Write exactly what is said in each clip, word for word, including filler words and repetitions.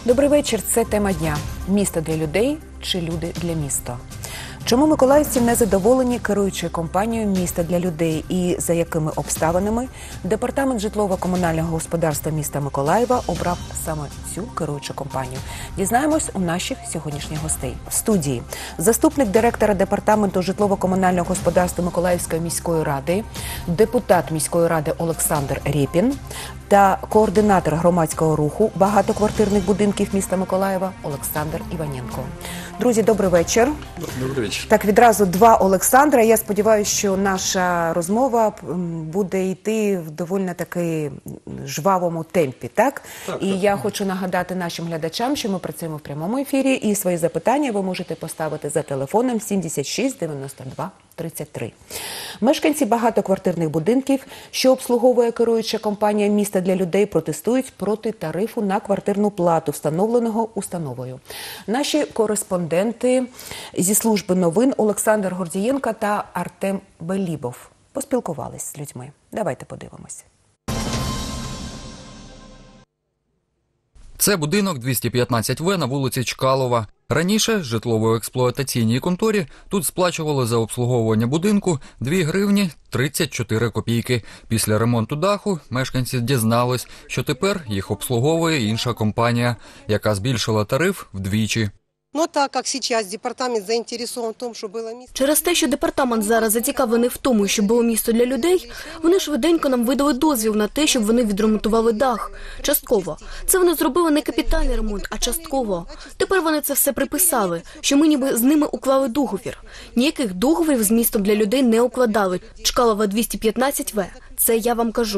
Добрий вечір. Це тема дня. Місто для людей чи люди для міста? Чому миколаївці не задоволені керуючою компанією «Місто для людей» і за якими обставинами Департамент житлово-комунального господарства міста Миколаєва обрав саме цю керуючу компанію? Дізнаємось у наших сьогоднішніх гостей. В студії заступник директора Департаменту житлово-комунального господарства Миколаївської міської ради, депутат міської ради Олександр Рєпін та координатор громадського руху багатоквартирних будинків міста Миколаєва Олександр Іваненко. Друзі, добрий вечір. Добрий вечір. Так, відразу два Олександра. Я сподіваюся, що наша розмова буде йти в доволі таки жвавому темпі, так? Так, і так. я хочу нагадати нашим глядачам, що ми працюємо в прямому ефірі, і свої запитання ви можете поставити за телефоном сімдесят шість дев'яносто два тридцять три. Мешканці багатоквартирних будинків, що обслуговує керуюча компанія «Місто для людей», протестують проти тарифу на квартирну плату, встановленого установою. Наші кореспонденти зі служби новин Олександр Гордієнко та Артем Белібов поспілкувались з людьми. Давайте подивимось. Це будинок двісті п'ятнадцять В на вулиці Чкалова. Раніше житлово-експлуатаційній конторі тут сплачували за обслуговування будинку дві гривні тридцять чотири копійки. Після ремонту даху мешканці дізнались, що тепер їх обслуговує інша компанія, яка збільшила тариф вдвічі. Ну, так як зараз департамент заінтересований в тому, щоб було місто. Через те, що департамент зараз зацікавлений в тому, щоб було місто для людей, вони швиденько нам видали дозвіл на те, щоб вони відремонтували дах. Частково. Це вони зробили не капітальний ремонт, а частково. Тепер вони це все приписали, що ми ніби з ними уклали договір. Ніяких договорів з містом для людей не укладали. Чкалова двісті п'ятнадцять В. Це я вам кажу.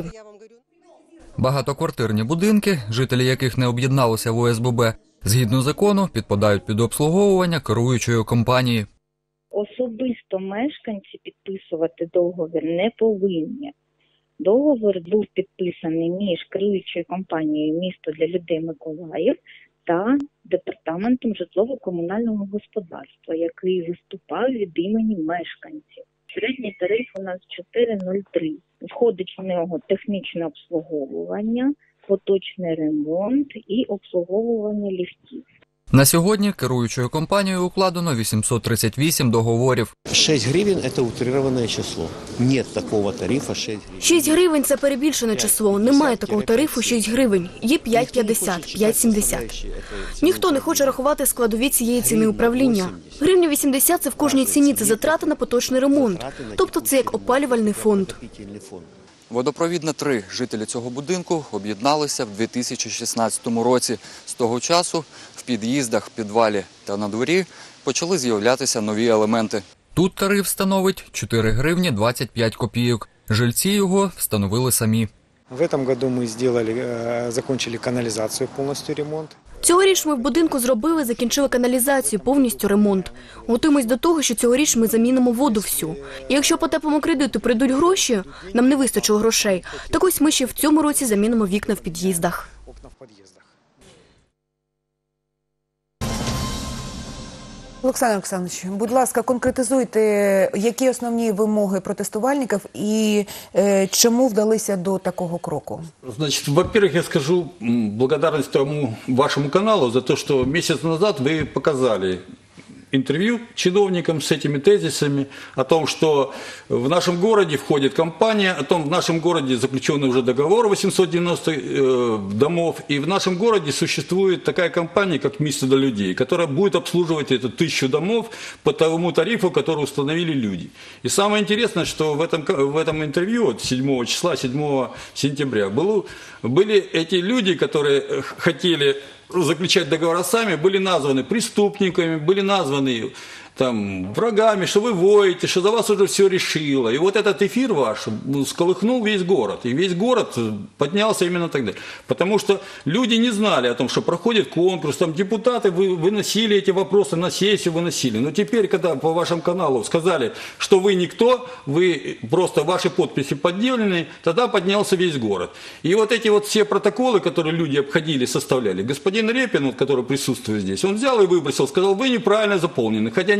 Багатоквартирні будинки, жителі яких не об'єдналися в О С Б Б, згідно закону, підпадають під обслуговування керуючої компанії. Особисто мешканці підписувати договір не повинні. Договір був підписаний між керуючою компанією «Місто для людей Миколаїв» та Департаментом житлово-комунального господарства, який виступав від імені мешканців. Середній тариф у нас чотири нуль три. Входить в нього технічне обслуговування, поточний ремонт і обслуговування ліфтів. На сьогодні керуючою компанією укладено вісімсот тридцять вісім договорів. шість гривень – це утрироване число. Нет такого тарифу шість гривень. шість гривень – це перебільшене число. Немає такого тарифу шість гривень. Є п'ять п'ятдесят, п'ять сімдесят. Ніхто не хоче рахувати складові цієї ціни управління. Гривня вісімдесят – це в кожній ціні, це затрати на поточний ремонт. Тобто це як опалювальний фонд. Водопровідна три жителі цього будинку об'єдналися в дві тисячі шістнадцятому році. З того часу в під'їздах, підвалі та на дворі почали з'являтися нові елементи. Тут тариф становить чотири гривні двадцять п'ять копійок. Жильці його встановили самі. В этом году мы сделали, закончили канализацию, полностью ремонт. Цьогоріч ми в будинку зробили, закінчили каналізацію, повністю ремонт. Готуємось до того, що цьогоріч ми замінимо воду всю. І якщо по теплому кредиту прийдуть гроші, нам не вистачило грошей, так ось ми ще в цьому році замінимо вікна в під'їздах. Олександр Олександрович, будь ласка, конкретизуйте, які основні вимоги протестувальників і е, чому вдалися до такого кроку? Значит, во-первых, я скажу благодарность тому вашему каналу за то, что месяц назад вы показали интервью чиновникам с этими тезисами о том, что в нашем городе входит компания, о том, в нашем городе заключен уже договор восемьсот девяносто э, домов, и в нашем городе существует такая компания, как «Место для людей», которая будет обслуживать эту тысячу домов по тому тарифу, который установили люди. И самое интересное, что в этом, в этом интервью вот седьмого числа, седьмого сентября, было, были эти люди, которые хотели заключать договора сами, были названы преступниками, были названы там, врагами, что вы воете, что за вас уже все решило. И вот этот эфир ваш всколыхнул весь город. И весь город поднялся именно тогда. Потому что люди не знали о том, что проходит конкурс, там депутаты выносили эти вопросы на сессию, выносили. Но теперь, когда по вашему каналу сказали, что вы никто, вы просто ваши подписи подделаны, тогда поднялся весь город. И вот эти вот все протоколы, которые люди обходили, составляли, господин Репин, вот, который присутствует здесь, он взял и выбросил, сказал, вы неправильно заполнены. Хотя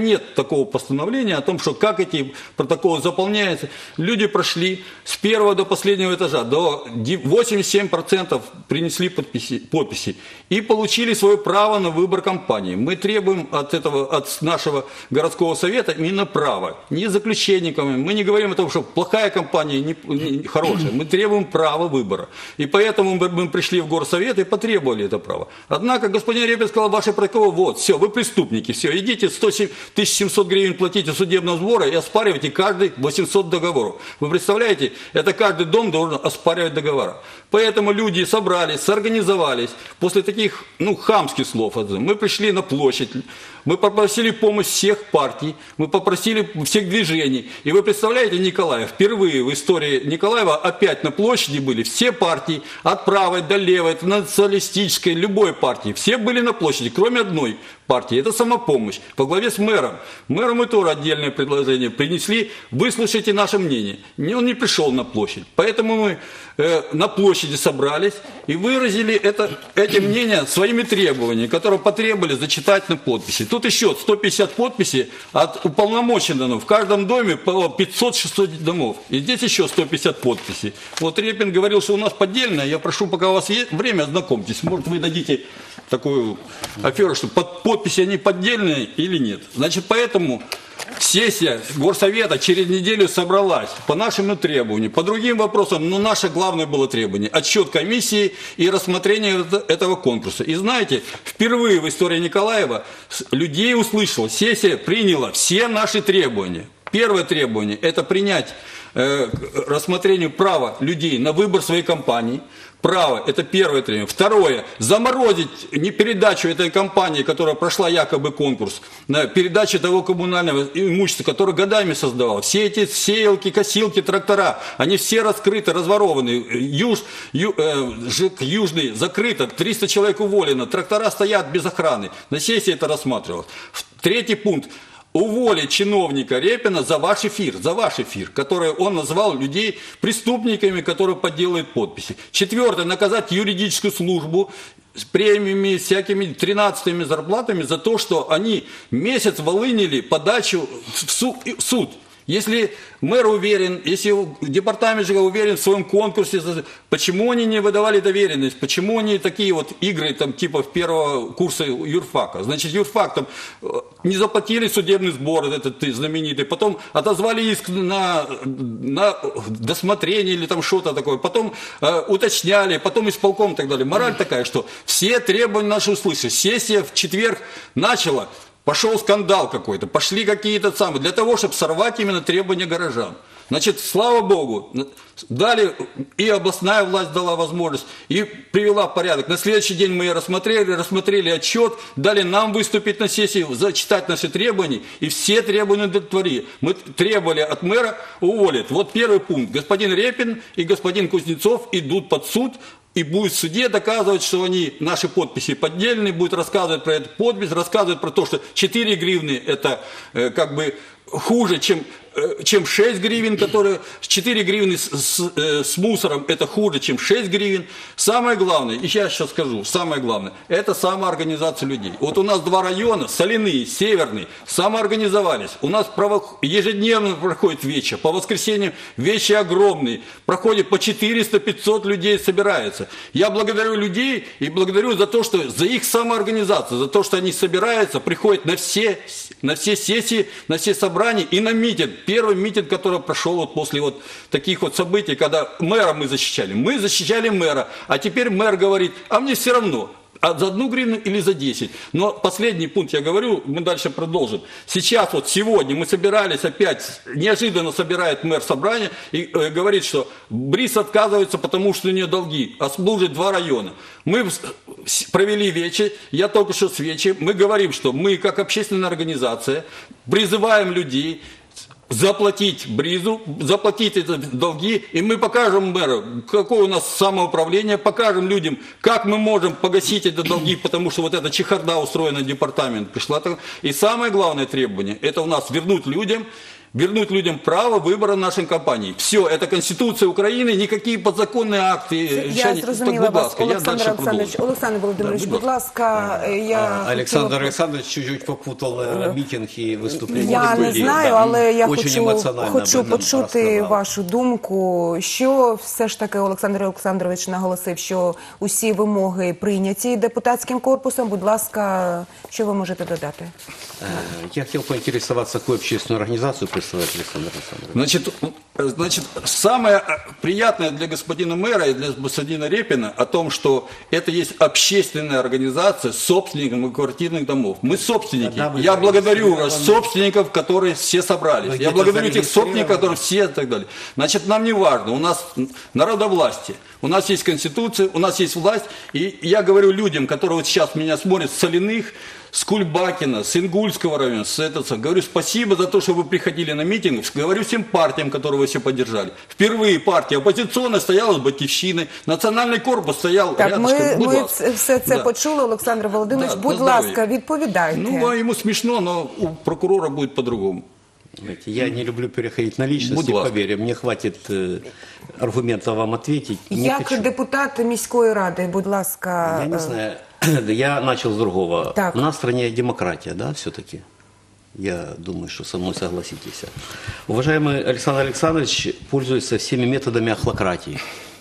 нет такого постановления о том, что как эти протоколы заполняются. Люди прошли с первого до последнего этажа, до восемьдесят семь процентов принесли подписи, подписи и получили свое право на выбор компании. Мы требуем от этого, от нашего городского совета именно право, не заключенниками. Мы не говорим о том, что плохая компания, не, не хорошая. Мы требуем права выбора. И поэтому мы, мы пришли в горсовет и потребовали это право. Однако господин Репин сказал, ваши протоколы, вот, все, вы преступники, все, идите сто семь тысяч семьсот гривен платите судебного сбора и оспаривайте каждый восемьсот договоров. Вы представляете, это каждый дом должен оспаривать договора. Поэтому люди собрались, сорганизовались. После таких, ну, хамских слов, мы пришли на площадь, мы попросили помощь всех партий, мы попросили всех движений. И вы представляете, Николаев, впервые в истории Николаева опять на площади были все партии, от правой до левой, от националистической, любой партии. Все были на площади, кроме одной партии. Это «Самопомощь» во главе с мэром. Мэру мы тоже отдельное предложение принесли. Выслушайте наше мнение. Он не пришел на площадь. Поэтому мы э, на площади собрались и выразили это, эти мнения своими требованиями, которые потребовали зачитать на подписи. Тут еще сто пятьдесят подписей от уполномоченных. В каждом доме по пятьсот-шестьсот домов. И здесь еще сто пятьдесят подписей. Вот Репин говорил, что у нас поддельное. Я прошу, пока у вас есть время, ознакомьтесь. Может, вы дадите такую аферу, что под подписи они поддельные или нет. Значит, поэтому сессия горсовета через неделю собралась по нашему требованию. По другим вопросам, но наше главное было требование – отчет комиссии и рассмотрение этого конкурса. И знаете, впервые в истории Николаева людей услышала, сессия приняла все наши требования. Первое требование – это принять э, рассмотрению права людей на выбор своей компании. Право, это первое требование. Второе, заморозить не передачу этой компании, которая прошла якобы конкурс, на передачу того коммунального имущества, которое годами создавал. Все эти сеялки, косилки, трактора, они все раскрыты, разворованы. Юж, ю, э, ЖЭК Южный закрыто, триста человек уволено, трактора стоят без охраны. На сессии это рассматривалось. Третий пункт. Уволить чиновника Репина за ваш эфир, за ваш эфир, который он назвал людей преступниками, которые подделывают подписи. Четвертое, наказать юридическую службу с премиями, всякими тринадцатыми зарплатами за то, что они месяц волынили подачу в суд. Если мэр уверен, если департамент ЖЭКа уверен в своем конкурсе, почему они не выдавали доверенность, почему они такие вот игры там типа в первого курса юрфака? Значит, юрфак там не заплатили судебный сбор, этот знаменитый, потом отозвали иск на, на досмотрение или там что-то такое, потом э, уточняли, потом исполком и так далее. Мораль такая, что все требования наши услышали. Сессия в четверг начала. Пошел скандал какой-то, пошли какие-то самые, для того, чтобы сорвать именно требования горожан. Значит, слава Богу, дали, и областная власть дала возможность, и привела в порядок. На следующий день мы ее рассмотрели, рассмотрели отчет, дали нам выступить на сессии, зачитать наши требования, и все требования удовлетворили. Мы требовали от мэра уволить. Вот первый пункт. Господин Репин и господин Кузнецов идут под суд, и будет в суде доказывать, что они, наши подписи поддельные, будет рассказывать про эту подпись, рассказывать про то, что четыре гривны это э, как бы хуже, чем, э, чем шесть гривен, которые четыре гривны с, с, э, с мусором это хуже, чем шесть гривен. Самое главное, и я сейчас скажу, самое главное, это самоорганизация людей. Вот у нас два района, Соляные, Северный, самоорганизовались. У нас право, ежедневно проходит вечер, по воскресеньям вечи огромные, проходит по четыреста-пятьсот людей собирается. Я благодарю людей и благодарю за то, что за их самоорганизацию, за то, что они собираются, приходят на все, на все сессии, на все собрания и на митинг. Первый митинг, который прошел вот после вот таких вот событий, когда мэра мы защищали. Мы защищали мэра, а теперь мэр говорит, а мне все равно. А за одну гривну или за десять. Но последний пункт я говорю, мы дальше продолжим. Сейчас вот сегодня мы собирались опять, неожиданно собирает мэр собрание и э, говорит, что БРИС отказывается, потому что у нее долги, а служит два района. Мы провели вечер, я только что с вечера, мы говорим, что мы как общественная организация призываем людей заплатить БРИЗу, заплатить эти долги, и мы покажем мэру, какое у нас самоуправление, покажем людям, как мы можем погасить эти долги, потому что вот эта чехарда устроена департамент пришла. И самое главное требование, это у нас вернуть людям вернуть людям право выбора в нашей компании. Все, это Конституция Украины, никакие подзаконные акты. Я решения. зрозуміла Так, будь вас, ласка, я Олександр дальше Олександрович. продолжу. Олександр Володимирович, Да, будь будь ласка, я А, Александр хотіла- Александрович чуть-чуть попутал наверное, митинг и выступление. Я в не студии. знаю, Да. але я Очень хочу, эмоционально хочу об этом почути рассказал. вашу думку. Що все ж таки Олександр Олександрович наголосив, що усі вимоги прийняті депутатським корпусом. Будь ласка, що ви можете додати? Э, Я хотел поинтересоваться, какую общественную организацию представляет Александр Александрович. Значит, значит, самое приятное для господина мэра и для господина Репина о том, что это есть общественная организация с собственниками квартирных домов. Мы собственники. Тогда вы Я благодарю зарегистрированы. собственников, которые все собрались. Вы Я где-то благодарю тех собственников, зарегистрированы. которые все и так далее. Значит, нам не важно. У нас народовластие. У нас есть конституция, у нас есть власть. И я говорю людям, которые вот сейчас меня смотрят с Соляных, с Кульбакина, с Ингульского района, с этого, говорю спасибо за то, что вы приходили на митинг. Говорю всем партиям, которые вы все поддержали. Впервые партия оппозиционная стояла с Батьківщиной, национальный корпус стоял Так, рядышком. ми, Будь ми ласка. це- все це Да. почули, Олександр Володимирович. Да, Будь на здоров'я. ласка, відповідайте. Ну, а ему смешно, но у прокурора будет по-другому. Знаете, я не люблю переходить на личности, Будь ласка. поверь, мне хватит э, аргументов вам ответить. Не Як хочу. депутат міської ради, будь ласка, Я не е, знаю, я начал с другого. Так. У нас в стране демократия, да, все-таки? Я думаю, что со мной согласитесь. Уважаемый Александр Александрович пользуется всеми методами охлократии.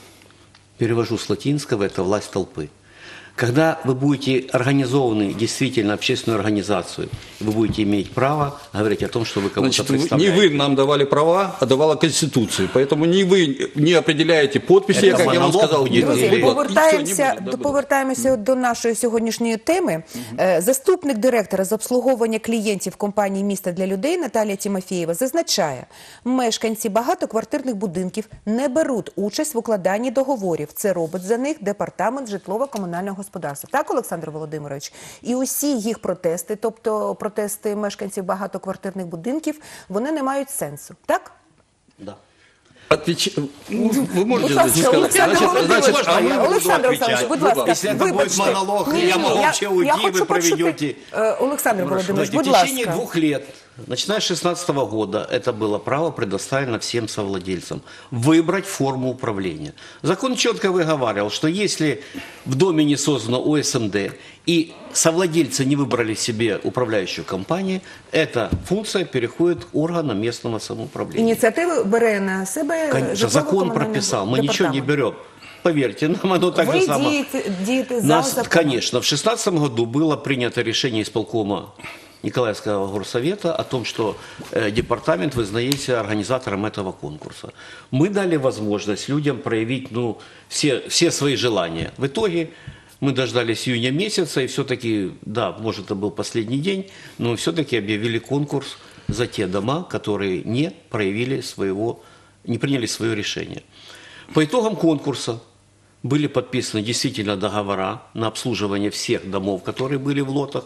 Перевожу с латинского, это власть толпы. Когда вы будете организованы действительно общественную организацию, вы будете иметь право говорить о том, что вы кого-то Значит, вы- не представляете. вы нам давали права, а давала Конституция. Поэтому не вы не определяете подписи, Это как я вам монолог сказал. будет, Друзі, Ні, повертаємося, Ні, до, повертаємося до нашої сьогоднішньої теми. Е, Заступник директора з обслуговування клієнтів компанії «Місто для людей» Наталія Тімофєєва зазначає, мешканці багатоквартирних будинків не беруть участь в укладанні договорів. Це робить за них департамент житлово-комунального господарства. Так, Олександр Володимирович? І усі їх протести, тобто протести мешканців багатоквартирних будинків, вони не мають сенсу. Так? Да. Отвеч... Ну, вы можете Будь ласка, здесь сказать. Олександр Значит, Володимирович, значит, а я вы- Олександр буду Олександрович, отвечать. будь ласка, Если это будет вибачте. монолог, Ні, я ні, могу вообще уйти, хочу вы почути, проведете. е, Олександр Володимирович, Знаете, будь в течение ласка. двух лет, начиная с шестнадцатого года, это было право предоставлено всем совладельцам выбрать форму управления. Закон четко выговаривал, что если в доме не создано О С М Д и совладельцы не выбрали себе управляющую компанию, эта функция переходит к органам местного самоуправления. Ініціативу бере на себе Конечно, закон житлово-комунальний прописал, мы ничего не департамент. берем. Поверьте, нам оно так же Ви само. дієте, дієте за Нас, законом. конечно, в шестнадцатом году было принято решение исполкома Николаевского горсовета о том, что э, департамент вызнается организатором этого конкурса. Мы дали возможность людям проявить ну, все, все свои желания. В итоге мы дождались июня месяца, и все-таки, да, может, это был последний день, но все-таки объявили конкурс за те дома, которые не проявили своего, не приняли свое решение. По итогам конкурса были подписаны действительно договора на обслуживание всех домов, которые были в лотах.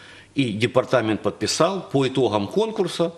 И департамент подписал по итогам конкурса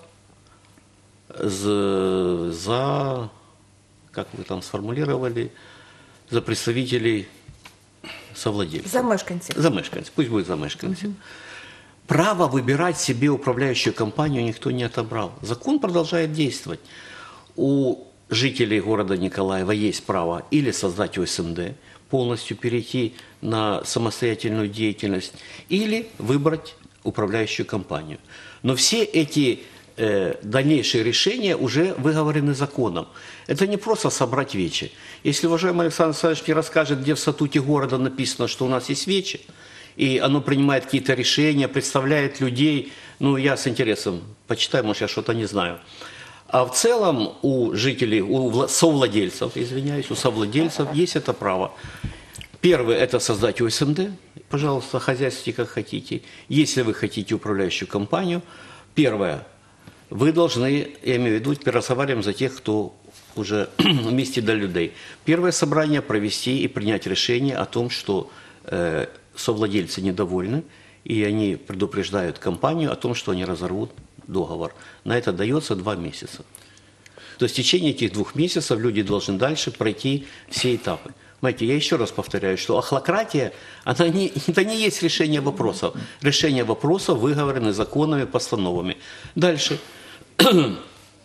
за, за как вы там сформулировали, за представителей совладельцев. За мешканців. За мешканцев, пусть будет за мешканцев. Право выбирать себе управляющую компанию никто не отобрал. Закон продолжает действовать. У жителей города Николаева есть право или создать О С М Д, полностью перейти на самостоятельную деятельность, или выбрать управляющую компанию. Но все эти э, дальнейшие решения уже выговорены законом. Это не просто собрать вечи. Если уважаемый Александр Александрович мне расскажет, где в статуте города написано, что у нас есть вечи, и оно принимает какие-то решения, представляет людей, ну, я с интересом почитаю, может, я что-то не знаю. А в целом у жителей, у вла- совладельцев, извиняюсь, у совладельцев есть это право. Первое – это создать О С М Д, пожалуйста, хозяйствуйте как хотите. Если вы хотите управляющую компанию, первое – вы должны, я имею в виду, теперь разговариваем за тех, кто уже вместе до людей. Первое собрание провести и принять решение о том, что э, совладельцы недовольны, и они предупреждают компанию о том, что они разорвут договор. На это дается два месяца. То есть в течение этих двух месяцев люди должны дальше пройти все этапы. Знаете, я еще раз повторяю, что охлократия, она не, это не есть решение вопросов. Решение вопросов выговорены законами, постановами. Дальше.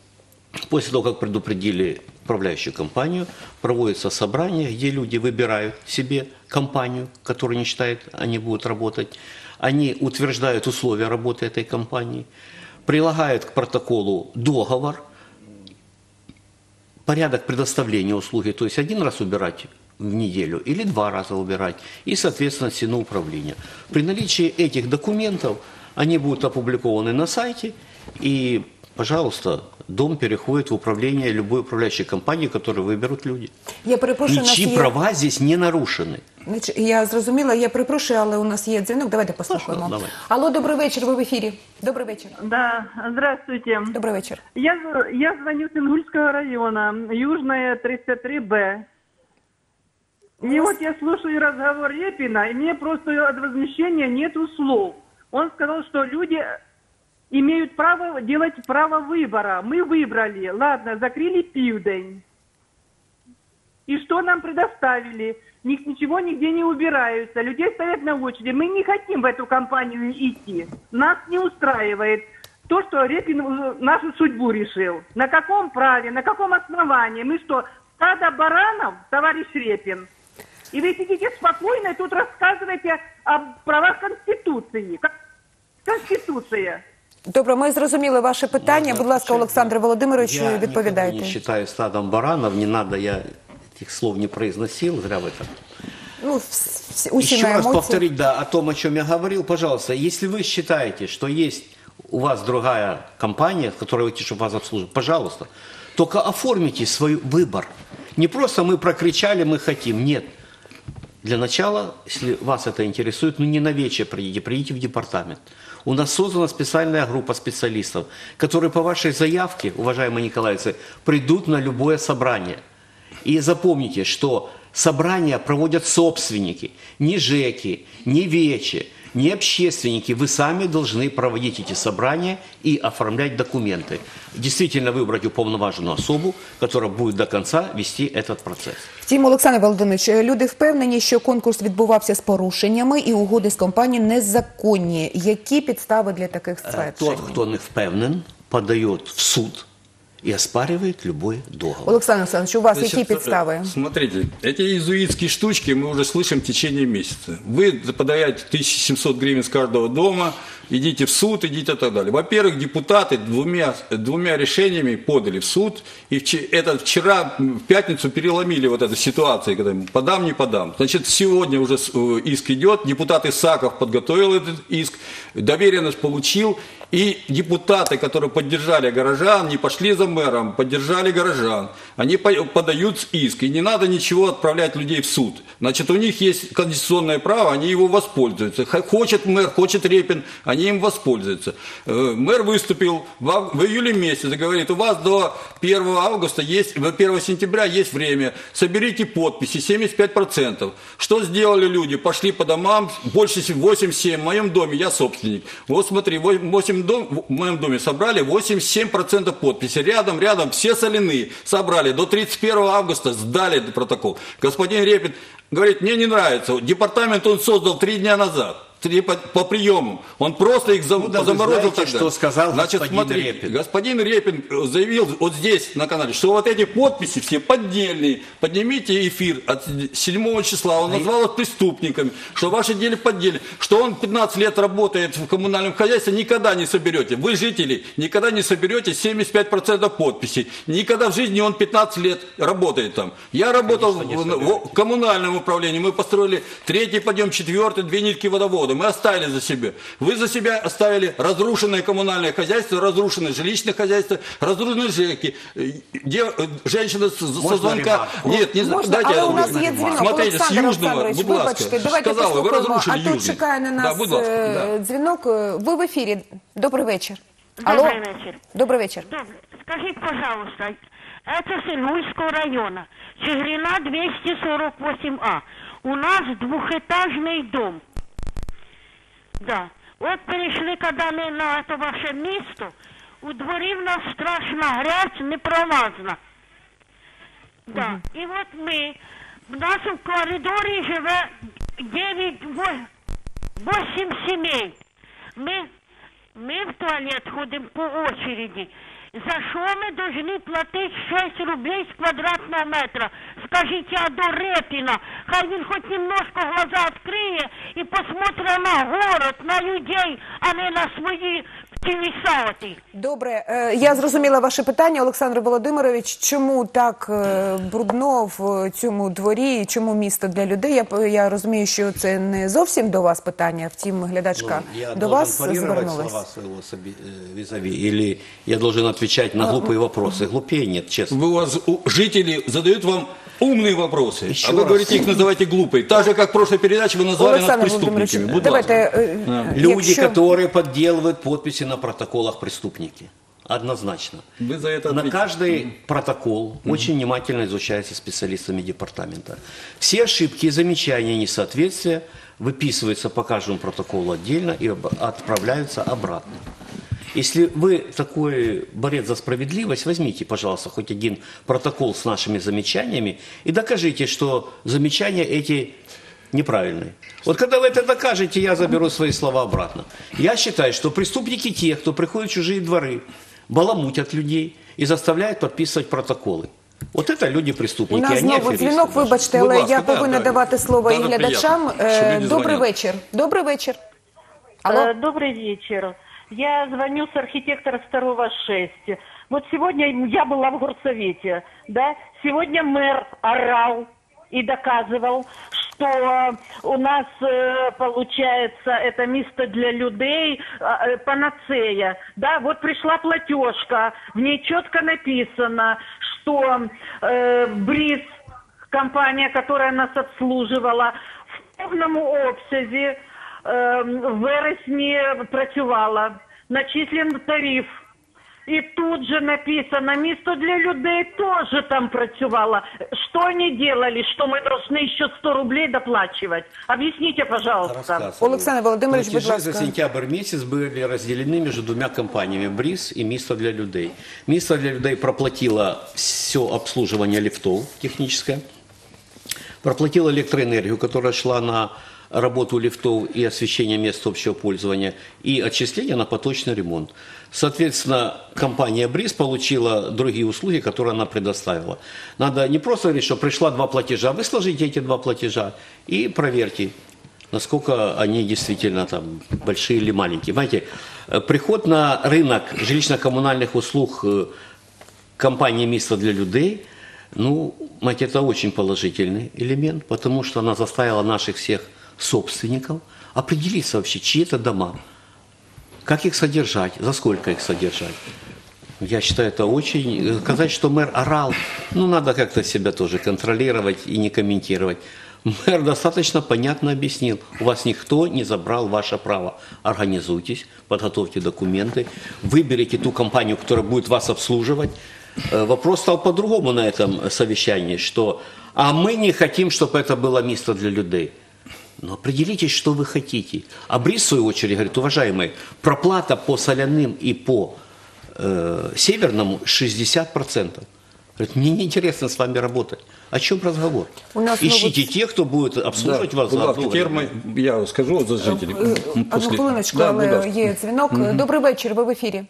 После того, как предупредили управляющую компанию, проводится собрание, где люди выбирают себе компанию, которую они считают, они будут работать. Они утверждают условия работы этой компании, прилагают к протоколу договор, порядок предоставления услуги, то есть один раз убирать в неделю или два раза убирать, и, соответственно, стену управления. При наличии этих документов они будут опубликованы на сайте, и, пожалуйста, дом переходит в управление любой управляющей компании, которую выберут люди. Я перепрошую, у нас Ничьи є... права здесь не нарушены. Значить, Я зрозуміла, я перепрошую, але у нас є дзвінок. Давайте послухаємо. Давай. Алло, добрий вечір, ви в ефірі. Добрий вечір. Да, здравствуйте. Добрий вечір. Я, я звоню с Ингульского района, Южная тридцать три Б. И вот я слушаю разговор Репина, и мне просто от возмущения нету слов. Он сказал, что люди имеют право делать право выбора. Мы выбрали, ладно, закрыли Пивдень. И что нам предоставили? Ник- Ничего нигде не убираются, людей стоят на очереди. Мы не хотим в эту компанию идти. Нас не устраивает то, что Репин э, нашу судьбу решил. На каком праве, на каком основании? Мы что, стадо баранов, товарищ Репин? И вы сидите спокойно и тут рассказываете о правах Конституции. Как- Конституция. Добре, ми зрозуміли ваше питання. Будь ласка, Олександр Володимирович, Я никого відповідайте. не считаю стадом баранов, не надо, я этих слов не произносил, зря вы так. Ну, вс- вс- усі Еще на раз емоції. повторить, да, о том, о чем я говорил, пожалуйста, если вы считаете, что есть у вас другая компания, которая вы хотите, чтобы вас обслуживала, пожалуйста, только оформите свой выбор. Не просто мы прокричали, мы хотим, нет. Для начала, если вас это интересует, ну не на вечер придите, придите в департамент. У нас создана специальная группа специалистов, которые по вашей заявке, уважаемые николаевцы, придут на любое собрание. И запомните, что собрания проводят собственники, не ЖЭКи, не ВЕЧи, не общественники. Вы сами должны проводить эти собрания и оформлять документы. Действительно выбрать уполноваженную особу, которая будет до конца вести этот процесс. Втім, Олександр Володимирович, люди впевнені, що конкурс відбувався з порушеннями і угоди з компанією незаконні. Які підстави для таких стверджень? Тот, кто не впевнен, подает в суд и оспаривает любой договор. Олександр Олександрович, у вас Значит, які підстави? Смотрите, эти иезуитские штучки мы уже слышим в течение месяца. Вы подаете тысячу семьсот гривен с каждого дома, идите в суд, идите и так далее. Во-первых, депутаты двумя, двумя решениями подали в суд, и вч- это вчера, в пятницу, переломили вот эту ситуацию, когда подам, не подам. Значит, сегодня уже э, иск идет, депутат Исаков подготовил этот иск, доверенность получил, и депутаты, которые поддержали горожан, не пошли за мэром, поддержали горожан. Они по- подают иск, и не надо ничего отправлять людей в суд. Значит, у них есть конституционное право, они его воспользуются. Х- Хочет мэр, хочет Репин, они им воспользуются. Э, Мэр выступил в, ав- в июле месяце, говорит, у вас до первого августа есть, первого сентября есть время, соберите подписи, семьдесят пять процентов. Что сделали люди? Пошли по домам, больше восемь-семь, в моем доме, я собственник. Вот смотри, восемь дом, в моем доме собрали восемьдесят семь процентов подписей. Рядом, рядом, все соляные собрали. До тридцать первого августа сдали протокол. Господин Репин говорит, мне не нравится. Департамент он создал три дня назад. Три по, по приему. Он просто их зам, Ну да, вы заморозил знаете, тогда. что сказал Значит, господин смотрите, Репин. господин Репин заявил вот здесь на канале, что вот эти подписи все поддельные. Поднимите эфир от седьмого числа. Он назвал их преступниками, что ваши дели поддельные, что он пятнадцать лет работает в коммунальном хозяйстве, никогда не соберете. Вы, жители, никогда не соберете семьдесят пять процентов подписей. Никогда в жизни он пятнадцать лет работает там. Я работал в, в коммунальном управлении. Мы построили третий подъем, четвертый, две нитки водовода. Мы оставили за себя. Вы за себя оставили разрушенное коммунальное хозяйство, разрушенное жилищное хозяйство, разрушенные ЖЭКи. Где женщина с- со Можно звонка... ремарку? Нет, не Можна, дайте але я у нас договорю. є дзвінок. Смотрите, с Олександр Южного, Олександрович, будь ласка, вибачте, давайте сказали, ви послухаємо. розрушили А тут Южний. чекає на Да, нас будь ласка, е, да. дзвінок. Ви в ефірі. Добрий вечір. Добрий вечір. Добрий вечір. Добре. Скажіть, пожалуйста, это с Ингульского района, Чигирина двести сорок восемь А. У нас двухэтажный дом. Да. Вот перешли, когда мы на это ваше місто, у дворі в нас страшна грязь, непролазна. Да. І от ми, в нас в коридорі живе дев'ять, восемь сімей. Ми, ми в туалет ходимо по очереді. За що ми повинні платити шість рублей з квадратного метра? Скажіть Аду Репіна, хай він хоч немножко глаза відкриє і посмотрить на город, на людей, а не на свої телесати. Добре, е, я зрозуміла ваше питання, Олександр Володимирович. Чому так е, брудно в цьому дворі, чому місто для людей? Я, я розумію, що це не зовсім до вас питання, втім, глядачка ну, я до вас звернулась. слова своего визави, или я должен отвечать на глупые вопросы? Глупее нет, честно. Вы, у вас у, жители задают вам умные вопросы, Еще а вы раз. говорите, их называйте глупые. Так же, как в прошлой передаче вы назвали Олександр нас преступниками. Володимирович, Будь давайте, ласка. е, Да. Люди, якщо- которые подделывают подписи на протоколах, преступники. Однозначно. Вы за это На ответите. каждый протокол очень внимательно изучается специалистами департамента. Все ошибки и замечания, несоответствия выписываются по каждому протоколу отдельно и об- отправляются обратно. Если вы такой борец за справедливость, возьмите, пожалуйста, хоть один протокол с нашими замечаниями и докажите, что замечания эти неправильные. Вот когда вы это докажете, я заберу свои слова обратно. Я считаю, что преступники те, кто приходит в чужие дворы, баламутят людей и заставляют подписывать протоколы. Вот это люди У преступники, нас а не знову аферисты. дзвінок, вибачте, Будь але ласка, я да, повинна да. давати слово і Дуже глядачам. приємно, що Е, люди Добрий дзвонять. вечір. Добрий вечір. Алло. Э, Добрый вечер. Я звоню с архитектора второго шесть. Вот сегодня я была в горсовете, да, сегодня мэр орал и доказывал, что у нас, э, получается, это место для людей, э, панацея, да, вот пришла платежка, в ней четко написано, что э, Бриз, компания, которая нас обслуживала, в повному обсязі в вересні працювала, начислен тариф. І тут же написано, місто для людей теж там працювало. Що вони делали, що ми повинні ще сто рублей доплачувати? Об'ясніть, пожалуйста. Рассказываю. Александр Володимирович, будь Платежи ласка. за сентябрь месяц были разделены между двумя компаниями «Бриз» и «Место для людей». «Место для людей» проплатило все обслуживание лифтов техническое, проплатило электроэнергию, которая шла на работу лифтов и освещение мест общего пользования, и отчисления на поточный ремонт. Соответственно, компания «Бриз» получила другие услуги, которые она предоставила. Надо не просто говорить, что пришла два платежа, вы сложите эти два платежа и проверьте, насколько они действительно там большие или маленькие. Понимаете, приход на рынок жилищно-коммунальных услуг компании «Место для людей», ну, знаете, это очень положительный элемент, потому что она заставила наших всех собственников определиться вообще, чьи это дома, как их содержать, за сколько их содержать. Я считаю, это очень... Сказать, что мэр орал, ну, надо как-то себя тоже контролировать и не комментировать. Мэр достаточно понятно объяснил, у вас никто не забрал ваше право. Организуйтесь, подготовьте документы, выберите ту компанию, которая будет вас обслуживать. Вопрос стал по-другому на этом совещании, что а мы не хотим, чтобы это было место для людей. Но определитесь, что вы хотите. А Бриз, в свою очередь, говорит, уважаемые, проплата по соляным и по э, северному шестьдесят процентов. Говорит, мне неинтересно с вами работать. О чем разговор? У нас Ищите новость... тех, кто будет обслуживать вас за одну Теперь мы, я скажу за жителей. Одну После... хвилиночку, Да, будь але ласка. є дзвінок. Добрий вечір, ви в ефірі.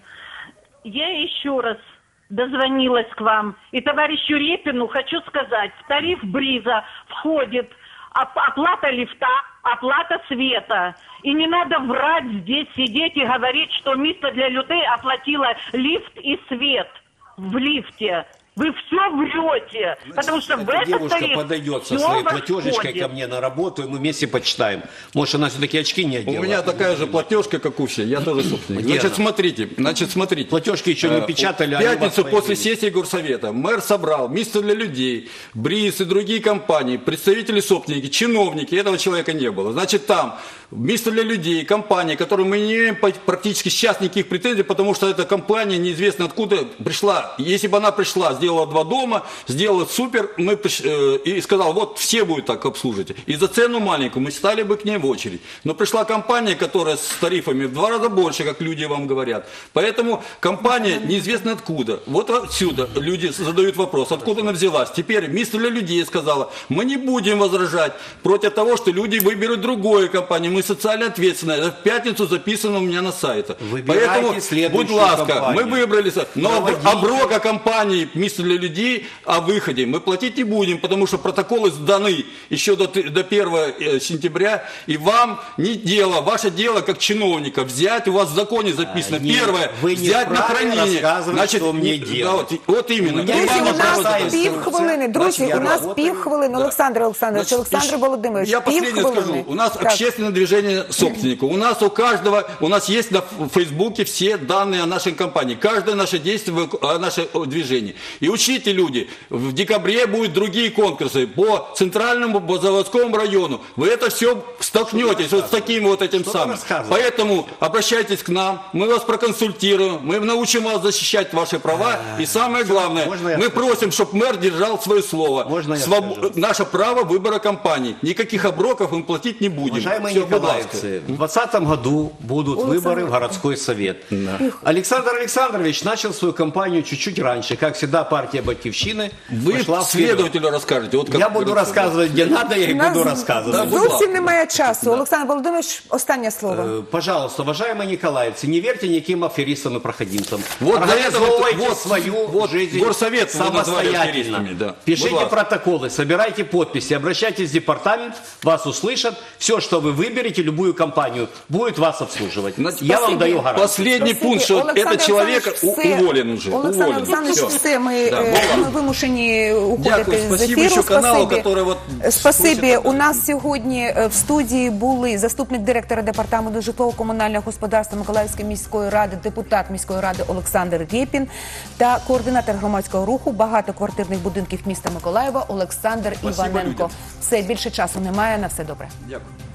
Я еще раз дозвонилась к вам. И товарищу Репину хочу сказать, в тариф Бриза входит оп- оплата лифта, оплата света. И не надо врать здесь, сидеть и говорить, что место для людей оплатило лифт и свет в лифте. Вы все врете, потому что в Эта этот девушка тариф подойдет со всё своей платежечкой восходит. ко мне на работу, и мы вместе почитаем. Может, она все-таки очки не У одела? меня такая же платежка, как у всех. Я тоже собственник. Где Значит, она? смотрите, значит, смотрите. Платежки еще не Э, печатали, В а они у вас пятницу после появились. сессии горсовета мэр собрал место для людей, Бриз и другие компании, представители собственники, чиновники. Этого человека не было. Значит, там место для людей, компания, которую мы не имеем по- практически сейчас никаких претензий, потому что эта компания неизвестно откуда пришла. Если бы она пришла, сделала два дома, сделала супер, мы приш- э, и сказал, вот все будут так обслуживать. И за цену маленькую мы стали бы к ней в очередь. Но пришла компания, которая с тарифами в два раза больше, как люди вам говорят. Поэтому компания неизвестно откуда. Вот отсюда люди задают вопрос, откуда она взялась. Теперь место для людей сказала, мы не будем возражать против того, что люди выберут другую компанию. Мы мы социально ответственные. Это в пятницу записано у меня на сайте. Выбирайте Поэтому, следующую будь ласка, компанию. мы выбрали. Но Проводите. оброка компании «Место для людей» о выходе мы платить не будем, потому что протоколы сданы еще до, до первого сентября. И вам не дело, ваше дело как чиновника взять, у вас в законе записано, А, нет, первое, вы не взять на вправе хранение. рассказывать, что мне не- делать. да, вот, вот именно. меня И есть вам Друзі, у нужно нас вот- півхвилини. Друзі, Значить, у нас я півхвилини. Да. Олександр Олександрович, Значит, Олександр ещё- Володимирович, Я последнее півхвилини. скажу. У нас Так. общественное движение собственников. У нас у каждого, у нас есть на Фейсбуке все данные о нашей компании. Каждое наше действие, о нашем движении. И учите, люди, в декабре будут другие конкурсы по центральному, по заводскому району. Вы это все столкнетесь вот с таким вот этим Что самым. ты рассказываешь? Поэтому обращайтесь к нам, мы вас проконсультируем, мы научим вас защищать ваши права. И самое главное, можно я мы скажу? просим, чтобы мэр держал свое слово. Можно я Своб- скажу? Наше право выбора компаний. Никаких оброков мы платить не будем. Уважаемые Всё, будь ласка. николаевцы, в двадцатом году будут выборы в городской совет. Александр Александрович начал свою кампанию чуть-чуть раньше. Как всегда, партия «Батьківщины» Вы пошла вперед. следователю расскажете. Вот как Я буду говорится. рассказывать, где надо, я и У нас буду рассказывать. Да, будь ласка. Зовсім немає часу. Олександр Володимирович, останнє слово. Э, Пожалуйста, уважаемые николаевцы, не верьте никаким аферистам и проходимцам. Вот для этого Организовывайте вот- свою вот жизнь горсовет вы назвали самостоятельно. аферистами, да. Пишите Будь ласка. протоколы, собирайте подписи, обращайтесь в департамент, вас услышат. Все, что вы выберете, любую компанию, будет вас обслуживать. Значит, Я вам спасибо. даю гарантию. Последний Спасибі. пункт, что Олександр этот человек Олександрович, у- все. уволен уже. Олександр уволен. Олександрович, Всё. все, ми, Да, е, будь ми ласка. вимушені уходити Дякую, з спасибо ефіру. еще каналу, Спасибі. который вот Спасибі. просит У нас сьогодні е, в студії були заступник директора департаменту житлово-комунального господарства Миколаївської міської ради, депутат міської ради Олександр Рєпін та координатор громадського руху багатоквартирних будинків міста Миколаєва Олександр Спасибо Іваненко. людям. Все, більше часу немає. На все добре. Дякую.